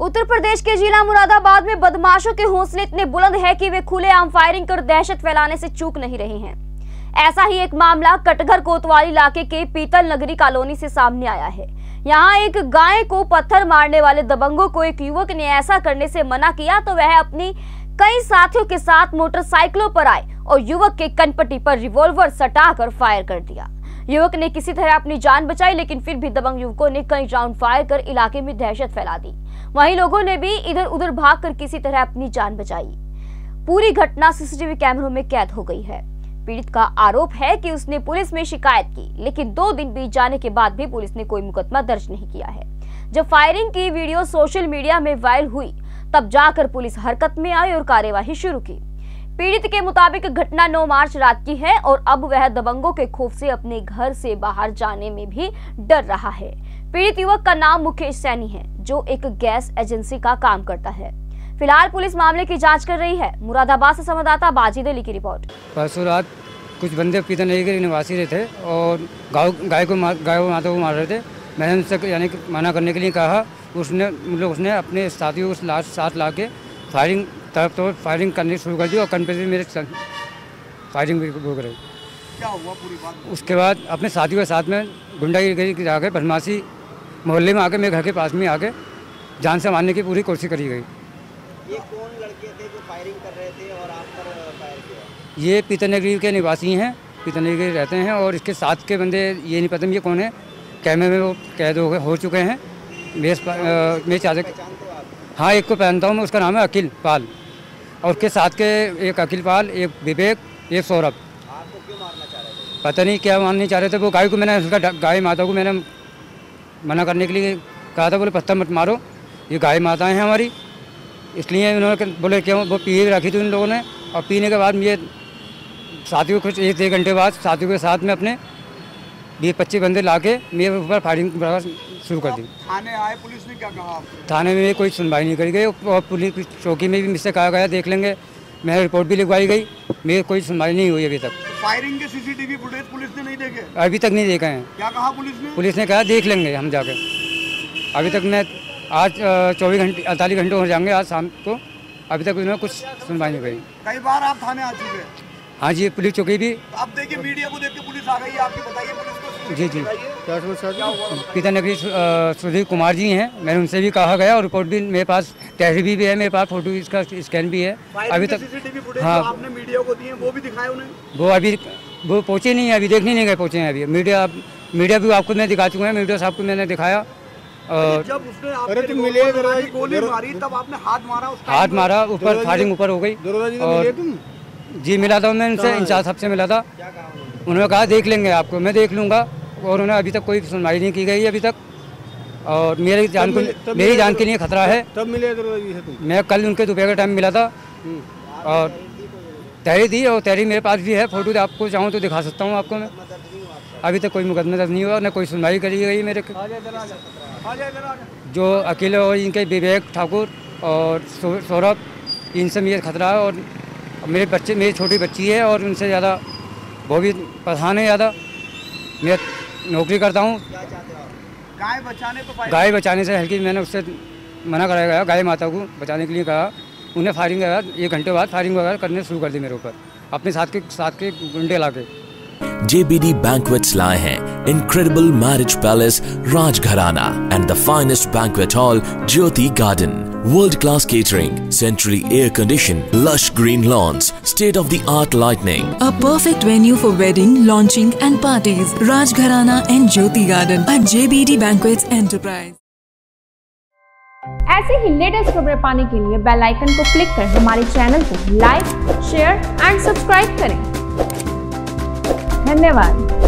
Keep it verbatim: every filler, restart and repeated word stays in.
उत्तर प्रदेश के जिला मुरादाबाद में बदमाशों के हौसले इतने बुलंद है कि वे खुलेआम फायरिंग कर दहशत फैलाने से चूक नहीं रहे हैं। ऐसा ही एक मामला कटघर कोतवाली इलाके के पीतल नगरी कॉलोनी से सामने आया है। यहाँ एक गाय को पत्थर मारने वाले दबंगों को एक युवक ने ऐसा करने से मना किया तो वह अपनी कई साथियों के साथ मोटरसाइकिलों पर आए और युवक के कनपट्टी पर रिवॉल्वर सटाकर फायर कर दिया। युवक ने किसी तरह अपनी जान बचाई, लेकिन फिर भी दबंग युवकों ने कई राउंड फायर कर इलाके में दहशत फैला दी। वहीं लोगों ने भी इधर उधर भागकर किसी तरह अपनी जान बचाई। पूरी घटना सीसीटीवी कैमरों में कैद हो गई है। पीड़ित का आरोप है कि उसने पुलिस में शिकायत की, लेकिन दो दिन बीत जाने के बाद भी पुलिस ने कोई मुकदमा दर्ज नहीं किया है। जब फायरिंग की वीडियो सोशल मीडिया में वायरल हुई, तब जाकर पुलिस हरकत में आई और कार्यवाही शुरू की। पीड़ित के मुताबिक घटना नौ मार्च रात की है और अब वह दबंगों के खौफ से अपने घर से बाहर जाने में भी डर रहा है। पीड़ित युवक का नाम मुकेश सैनी है, जो एक गैस एजेंसी का काम करता है। फिलहाल पुलिस मामले की जांच कर रही है। मुरादाबाद से संवाददाता बाजिद अली की रिपोर्ट। परसों रात कुछ बंदे पीतल नगरी के निवासी रहे थे और गाय गाय को गाय को माता को मार रहे थे। मैंने उनसे यानी कि मना करने के लिए कहा। उसने मतलब उसने अपने साथियों को साथ ला के फायरिंग तरफ तो फायरिंग करनी शुरू कर दी और कन पे भी मेरे फायरिंग भी हो गई। क्या हुआ पूरी बात? उसके बाद अपने साथियों के साथ में गुंडागिरी आके बदमाशी मोहल्ले में आके मेरे घर के पास में आके जान से मारने की पूरी कोशिश करी गई। ये कौन लड़के थे जो फायरिंग कर रहे थे और आप पर फायर किया? ये पीतल नगरी के निवासी हैं, पीतल नगरी रहते हैं और इसके साथ के बंदे ये नहीं पता ये कौन है। कैमरे में वो कैद हो गए हो चुके हैं। मेरे चाचा हाँ एक को पहनता हूँ मैं, उसका नाम है अखिल पाल और उसके साथ के एक अखिल पाल, एक विवेक, एक सौरभ। आपको क्यों मारना चाह रहे थे? पता नहीं क्या मारने चाह रहे थे। वो गाय को मैंने उसका गाय माता को मैंने मना करने के लिए कहा था, बोले पत्थर मत मारो, ये गाय माताएं हैं हमारी, इसलिए उन्होंने बोले क्यों वो पी रखी थी उन लोगों ने। और पीने के बाद ये साथियों को कुछ एक एक घंटे बाद साथियों के साथ में अपने बीस पच्चीस बंदे ला के मेरे ऊपर फायरिंग शुरू कर दी। थाने आए, पुलिस ने क्या कहा आपको? थाने में कोई सुनवाई नहीं करी गई और पुलिस चौकी में भी मुझसे कहा गया देख लेंगे, मेरी रिपोर्ट भी लिखवाई गई, मेरी कोई सुनवाई नहीं हुई अभी तक। फायरिंग के सीसीटीवी फुटेज पुलिस ने नहीं देखे? अभी तक नहीं देखे हैं। क्या कहा पुलिस ने? पुलिस ने कहा देख लेंगे हम जाकर। अभी तक मैं आज चौबीस घंटे अड़तालीस घंटे हो जाएंगे आज शाम को, अभी तक उन्होंने कुछ सुनवाई नहीं करी। कई बार आप थाने आ चुके हैं? हाँ जी, पुलिस चौकी भी। अब देखिए मीडिया को देख के पुलिस आ गई है, आपकी बताइए पुलिस को। जी जी पीतल नगरी सुधीर कुमार जी हैं, मैंने उनसे भी कहा गया और रिपोर्ट भी मेरे पास, तहरीर भी है मेरे पास, फोटो इसका स्कैन भी है। अभी तक हाँ आपने मीडिया को दिए वो भी दिखाए उन्हें? वो अभी वो पहुँचे नहीं है, अभी देखने नहीं गए, पहुँचे हैं अभी। मीडिया मीडिया भी आपको मैं दिखा चुका है, मीडिया साहब को मैंने दिखाया। और जब उसने आपके मिले गोली मारी तब आपने हाथ मारा? हाथ मारा, ऊपर फायरिंग ऊपर हो गई। और जी मिला था मैं उनसे, इंचार्ज साहब से मिला था। उन्होंने कहा देख लेंगे आपको, मैं देख लूँगा और उन्होंने अभी तक कोई सुनवाई नहीं की गई अभी तक। और मेरी जान को मेरी जान के लिए खतरा है। तब मिले मैं कल उनके दोपहर के टाइम मिला था और तहरीर दी और तहरीर मेरे पास भी है, फोटो आपको चाहूँ तो दिखा सकता हूँ आपको मैं। अभी तक कोई मुकदमा दर्ज नहीं हुआ, न कोई सुनवाई करी गई मेरे। जो अकेले और इनके विवेक ठाकुर और सौरभ, इनसे मुझे खतरा है। और मेरे बच्चे, मेरी छोटी बच्ची है और उनसे ज़्यादा वो भी परेशान है ज़्यादा। मैं नौकरी करता हूँ। गाय बचाने तो गाय बचाने से हल्की मैंने उससे मना कराया गया, गाय माता को बचाने के लिए कहा। उन्हें फायरिंग करा, एक घंटे बाद फायरिंग वगैरह करने शुरू कर दी मेरे ऊपर, अपने साथ के साथ के गुंडे ला के। J B D Banquets लाए हैं Incredible Marriage Palace Rajgharana and the finest banquet hall Jyoti Garden. World-class catering, centrally air-conditioned, lush green lawns, state-of-the-art lighting. A perfect venue for wedding, launching and parties. Rajgharana and Jyoti Garden at J B D Banquets Enterprise. ऐसे ही latest खबरें पाने के लिए bell icon को click कर हमारे channel को like, share and subscribe करें। धन्यवाद।